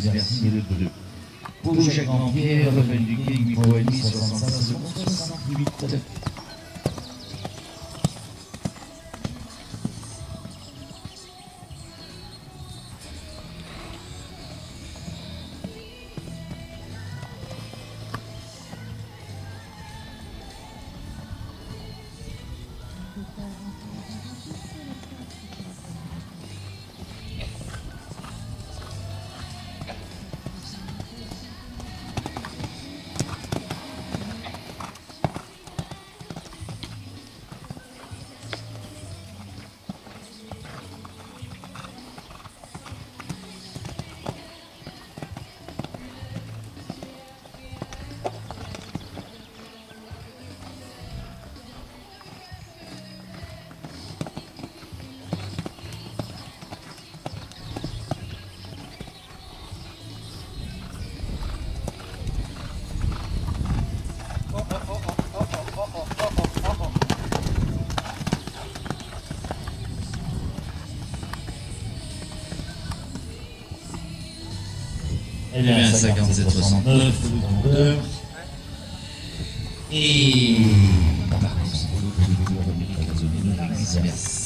merci le 2. Pour Jacques Dampierre, Pen du Quai, 8 points et demi, 65 secondes, 68. Eh bien, 57-69, le compteur. Et...